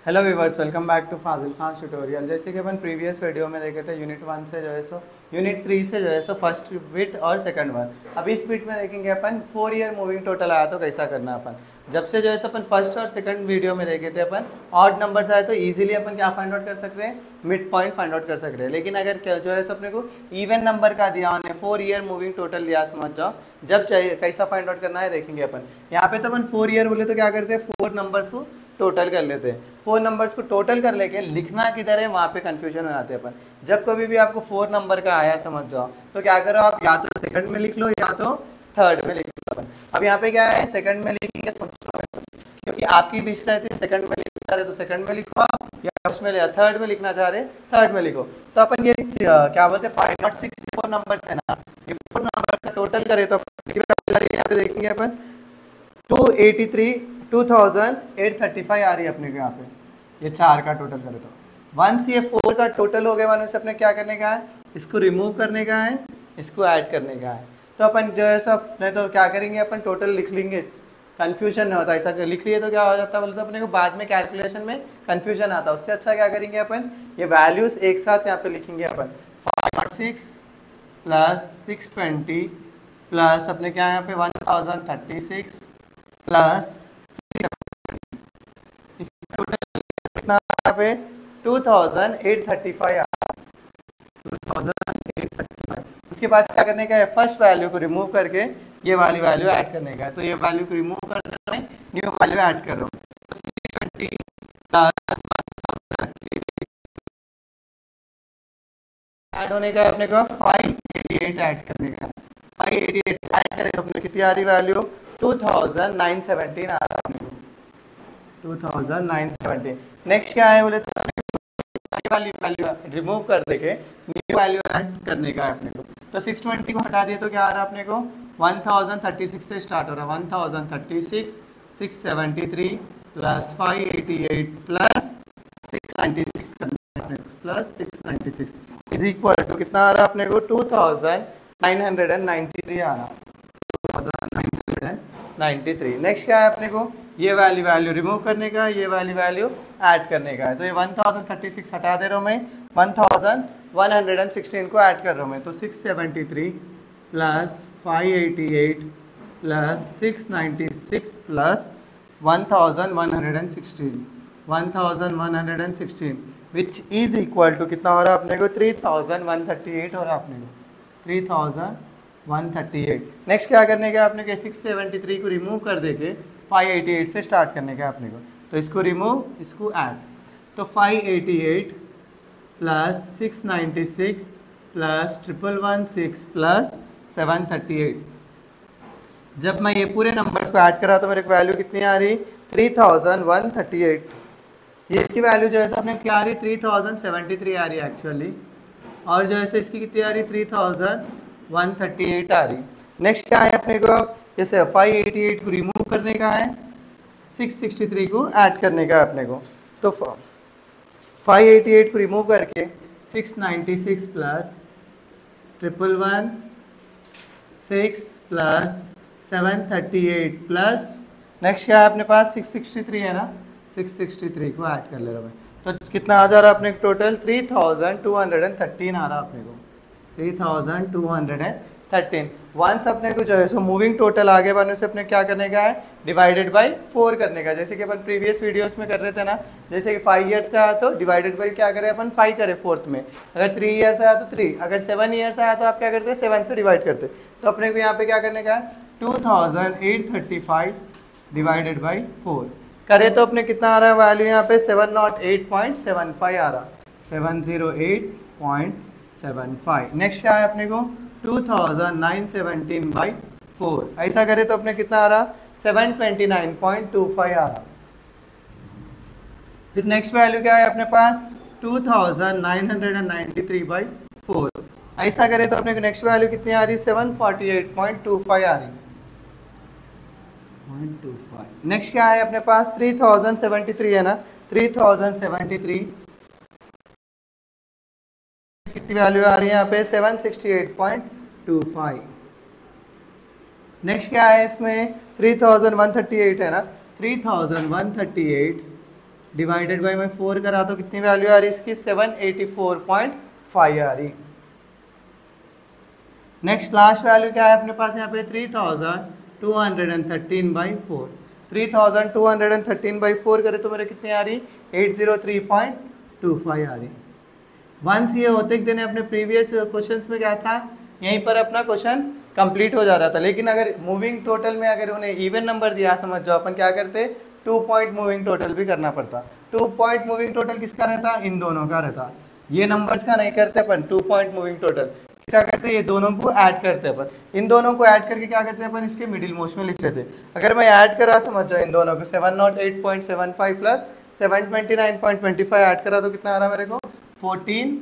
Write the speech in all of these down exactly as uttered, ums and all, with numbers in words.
Hello viewers, welcome back to Fazil Khan tutorial. जैसे कि अपन previous video में देखे थे यूनिट वन से जो है सो यूनिट थ्री से जो है सो फर्स्ट बिट और सेकंड वन। अब इस बिट में देखेंगे अपन फोर ईयर मूविंग टोटल आया तो कैसा करना अपन। जब से जो है सो अपन फर्स्ट और सेकंड वीडियो में देखे थे अपन ऑड नंबर्स आए तो इजीली अपन क्या फाइंड आउट कर सकते हैं, मिड पॉइंट फाइंड आउट कर सकते हैं। लेकिन अगर क्या जो है सो अपने को इवन नंबर का दिया उन्हें फोर ईयर मूविंग टोटल दिया, समझ जाओ जब चाहिए कैसा फाइंड आउट करना है देखेंगे अपन। यहाँ पे तो अपन फोर ईयर बोले तो क्या करते हैं, फोर नंबर्स को टोटल कर लेते हैं। फोर नंबर्स को टोटल कर लेके लिखना किधर है वहाँ पे कंफ्यूजन हो जाते हैं अपन। जब कभी भी आपको फोर नंबर का आया समझ जाओ तो क्या करो आप, या तो सेकंड में लिख लो या तो थर्ड में लिख लो अपन। अब यहाँ पे क्या है, सेकंड में लिखेंगे क्योंकि आपकी विश रहती है सेकंड में लिखना चाह रहे तो सेकंड में लिखो आप, या फर्स्ट में या थर्ड में लिखना चाह रहे थर्ड में लिखो। तो अपन ये क्या बोलते हैं five nought six four number है ना, ये फोर नंबर का टोटल करे तो यहाँ पे देखेंगे अपन two eighty three two thousand eight thirty five आ रही है अपने को यहाँ पे। ये चार का टोटल करे तो वंस ये फोर का टोटल हो गए वाले से अपने क्या करने का है, इसको रिमूव करने का है, इसको ऐड करने का है। तो अपन जो है सब नहीं तो क्या करेंगे अपन टोटल लिख लेंगे, कंफ्यूजन नहीं होता। ऐसा लिख लिए तो क्या हो जाता है बोले तो अपने को बाद में कैलकुलेशन में कंफ्यूजन आता है। उससे अच्छा क्या करेंगे अपन, ये वैल्यूज एक साथ यहाँ पे लिखेंगे अपन। Five nought six plus six twenty plus अपने क्या यहाँ पे one thousand thirty six plus कितना यहाँ पे two thousand eight thirty five two thousand eight thirty five. उसके बाद क्या करने का है, फर्स्ट वैल्यू को रिमूव करके ये वाली वैल्यू ऐड करने का है। तो ये वैल्यू को रिमूव कर रहा हूँ, न्यू वैल्यू ऐड कर रहा हूँ। ऐड होने का अपने को फाइव एटी एट ऐड करने का। फाइव एटी एट ऐड करें तो अपने कितनी आ रही value, two thousand nine seventeen आ रहा है, two thousand nine seventeen. Next क्या है बोले तो वाली वैल्यू रिमूव कर देके न्यू वैल्यू ऐड करने का है अपने को। तो सिक्स ट्वेंटी को हटा दिए तो क्या आ रहा है अपने को, वन थाउजेंड थर्टी सिक्स से स्टार्ट हो रहा है। One thousand thirty six six seventy three plus five eighty eight plus six ninety six करना है plus six ninety six is equal to कितना आ रहा है अपने को, two thousand nine hundred ninety three आ रहा है, two thousand nine hundred ninety three. Next क्या है अपने को, ये वैल्यू वैल्यू रिमूव करने का, ये वैल्यू वैल्यू ऐड करने का है। तो ये वन थाउजेंड थर्टी सिक्स हटा दे रहा हूँ मैं, one thousand one hundred sixteen को ऐड कर रहा हूँ मैं। तो six seventy three plus five eighty eight plus six ninety six plus one thousand one hundred sixteen one thousand one hundred sixteen which is equal to कितना हो रहा है अपने को, three thousand one thirty eight हो रहा है अपने को, three thousand one thirty eight. Next क्या करने का अपने को, सिक्स सेवेंटी थ्री को रिमूव कर देके फाइव एटी एट से स्टार्ट करने का अपने को। तो इसको रिमूव, इसको ऐड। तो five eighty eight plus six ninety six plus triple one six plus seven thirty eight. जब मैं ये पूरे नंबर्स को ऐड करा तो मेरे को वैल्यू कितनी आ रही, three thousand one thirty eight. ये इसकी वैल्यू जो है अपने क्या आ रही, थ्री थाउजेंड सेवेंटी थ्री आ रही है एक्चुअली, और जो है इसकी कितनी आ रही, three thousand one thirty eight आ रही। नेक्स्ट क्या है अपने को, जैसे फाइव एटी एट को रिमूव करने का है, सिक्स सिक्सटी थ्री को ऐड करने का है अपने को। तो फाइव एटी एट को रिमूव करके six ninety six plus triple one six plus seven thirty eight plus next क्या है अपने पास, सिक्स सिक्सटी थ्री है ना, सिक्स सिक्सटी थ्री को ऐड कर ले रहा हूँ। तो कितना आ जा रहा है अपने total, three thousand two hundred thirteen आ रहा है अपने को, three thousand two hundred thirteen. Once अपने को जो है सो मूविंग टोटल आगे बढ़ने से अपने क्या करने का है, डिवाइडेड बाय फोर करने का। जैसे कि अपन प्रीवियस वीडियोस में कर रहे थे ना, जैसे कि फाइव इयर्स का आया तो डिवाइडेड बाय क्या करें अपन, फाइव करें फोर्थ में। अगर थ्री इयर्स आया तो थ्री, अगर सेवन इयर्स आया तो आप क्या करते हैं, सेवन से डिवाइड करते। तो अपने को यहाँ पे क्या करने का है, two thousand eight thirty five divided by four करे तो अपने कितना आ रहा है वैल्यू यहाँ पे, seven nought eight point seven five आ रहा, seven zero eight point seven five. Next क्या है अपने को, two thousand nine seventeen by four, ऐसा करे तो अपने कितना आ रहा, seven twenty nine point two five आ रहा। फिर नेक्स्ट वैल्यू क्या है अपने पास, two thousand nine hundred ninety three by four, ऐसा करे तो अपने को नेक्स्ट वैल्यू कितनी आ रही, seven forty eight point two five आ रही, पॉइंट टू फाइव। नेक्स्ट क्या है अपने पास, थ्री थाउजेंड सेवेंटी थ्री है ना, थ्री थाउजेंड सेवेंटी थ्री कितनी वैल्यू आ रही है यहाँ पे, seven sixty eight point two five. Next क्या है इसमें, three thousand one thirty eight divided ना, थ्री थाउजेंड वन थर्टी एट डिवाइडेड बाई मैं फोर करा तो कितनी वैल्यू आ रही इसकी seven eighty four point five आ रही। नेक्स्ट लास्ट वैल्यू क्या है अपने पास यहाँ पे three thousand two hundred and thirteen by four. Three thousand two hundred and thirteen by four करे तो मेरे कितनी आ रही eight zero three point two five आ रही। वंस ये होते दिन अपने प्रीवियस क्वेश्चंस में क्या था, यहीं पर अपना क्वेश्चन कंप्लीट हो जा रहा था। लेकिन अगर मूविंग टोटल में अगर उन्हें इवन नंबर दिया, समझ जाओ अपन क्या करते, टू पॉइंट मूविंग टोटल भी करना पड़ता। टू पॉइंट मूविंग टोटल किसका रहता, इन दोनों का रहता। ये नंबर्स का नहीं करते अपन, टू पॉइंट मूविंग टोटल क्या करते, ये दोनों को ऐड करते अपन। इन दोनों को ऐड करके क्या करते हैं अपन, इसके मिडिल मोस्ट में लिख लेते। अगर मैं ऐड करा, समझ जाओ इन दोनों को, seven nought eight point seven five plus seven twenty nine point twenty five add करा तो कितना आ रहा मेरे को फोर्टीन।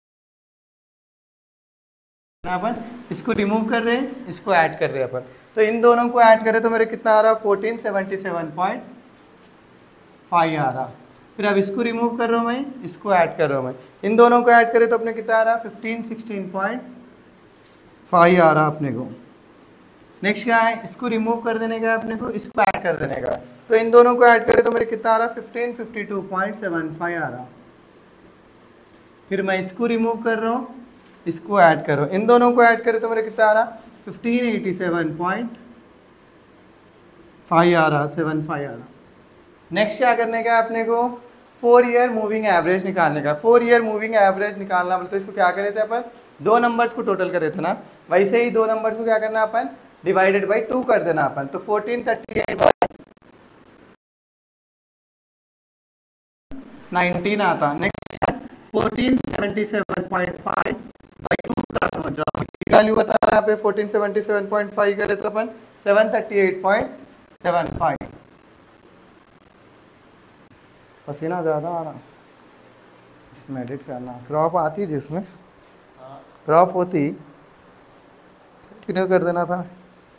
अपन इसको रिमूव कर रहे हैं, इसको ऐड कर रहे हैं अपन, तो इन दोनों को ऐड करें तो मेरे कितना आ रहा fourteen seventy seven point five आ रहा। फिर अब इसको रिमूव कर रहा हूँ मैं, इसको ऐड कर रहा हूँ मैं, इन दोनों को ऐड करें तो अपने कितना आ रहा फिफ्टीन सिक्सटीन पॉइंट फाइव आ रहा अपने को। नेक्स्ट क्या है, इसको रिमूव कर देने का अपने को, इसको ऐड कर देने का, तो इन दोनों को ऐड करें तो मेरे कितना आ रहा fifteen fifty two point seven five आ रहा। फिर मैं इसको रिमूव कर रहा हूँ, इसको ऐड कर रहा हूँ, इन दोनों को ऐड करें तो मेरे कितना आ रहा fifteen eighty seven point five आ रहा, सेवन फाइव आ रहा। नेक्स्ट क्या करने का अपने को, फोर ईयर मूविंग एवरेज निकालने का। फोर ईयर मूविंग एवरेज निकालना बोलते तो इसको क्या करे थे अपन, दो नंबर्स को टोटल करे थे ना, वैसे ही दो नंबर्स को क्या करना अपन, डिवाइडेड बाई टू कर देना अपन, तो फोर्टीन थर्टी एट नाइनटीन आता। Next fourteen seventy seven point five by two का समझ जाओ वैल्यू बता रहा है पे fourteen seventy seven point five करे तो अपन seven thirty eight point seven five. पसीना ज़्यादा आ रहा, इसमें एडिट करना, क्रॉप आती जिसमें क्रॉप होती क्यों कर देना था,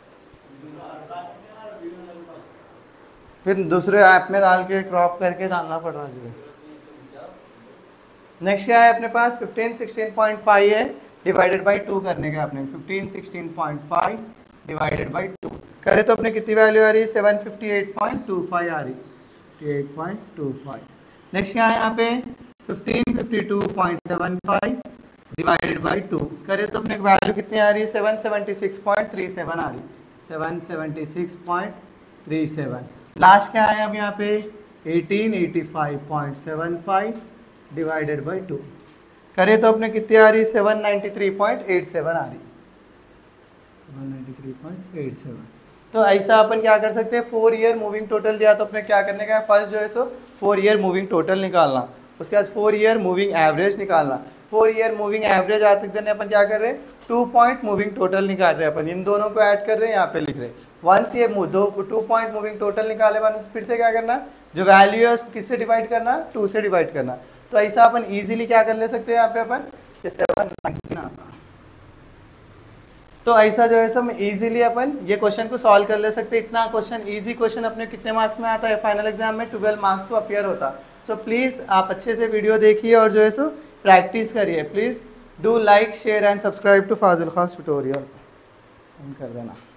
फिर दूसरे ऐप में डाल के क्रॉप करके डालना पड़ रहा है। नेक्स्ट क्या है अपने पास, फिफ्टीन सिक्सटीन पॉइंट फाइव है, डिवाइडेड बाई टू करने का अपने, fifteen sixteen point five divided by two करे तो अपने कितनी वैल्यू आ रही है seven fifty eight point two five आ रही, fifty eight point two five. Next क्या है यहाँ पे fifteen fifty two point seven five divided by two करे तो अपने वैल्यू कितनी आ रही है seven seventy six point three seven आ रही, seven seventy six point three seven. Last क्या है अब यहाँ पे eighteen eighty five point seven five divided by two करे तो अपने कितनी आ रही seven ninety three point eight seven आ रही, seven ninety three point eight seven. तो ऐसा अपन क्या कर सकते हैं, फोर ईयर मूविंग टोटल दिया तो अपने क्या करने का है, फर्स्ट जो है सो फोर ईयर मूविंग टोटल निकालना, उसके बाद फोर ईयर मूविंग एवरेज निकालना। फोर ईयर मूविंग एवरेज आते दिन अपन क्या कर रहे हैं, टू पॉइंट मूविंग टोटल निकाल रहे हैं अपन, इन दोनों को ऐड कर रहे हैं, यहाँ पे लिख रहे हैं। वंस ये दो टू पॉइंट मूविंग टोटल निकाले वन फिर से क्या करना, जो वैल्यू है उसको किससे डिवाइड करना, टू से डिवाइड करना। तो ऐसा अपन इजीली क्या कर ले सकते हैं यहाँ पे अपन, सेवन नाइनटीन आता। तो ऐसा जो है सो इजीली अपन ये क्वेश्चन को सॉल्व कर ले सकते हैं। इतना क्वेश्चन इजी क्वेश्चन अपने कितने मार्क्स में आता है, फाइनल एग्जाम में ट्वेल्व मार्क्स को अपियर होता। सो प्लीज़ आप अच्छे से वीडियो देखिए और जो है सो प्रैक्टिस करिए। Please do like share and subscribe to Fazil खास ट्यूटोरियल कर देना।